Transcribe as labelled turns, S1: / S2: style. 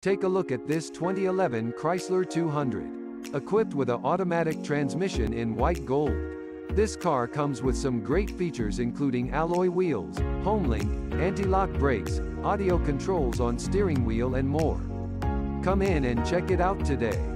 S1: Take a look at this 2011 Chrysler 200. Equipped with an automatic transmission in white gold. This car comes with some great features including alloy wheels, HomeLink, anti-lock brakes, audio controls on steering wheel and more. Come in and check it out today.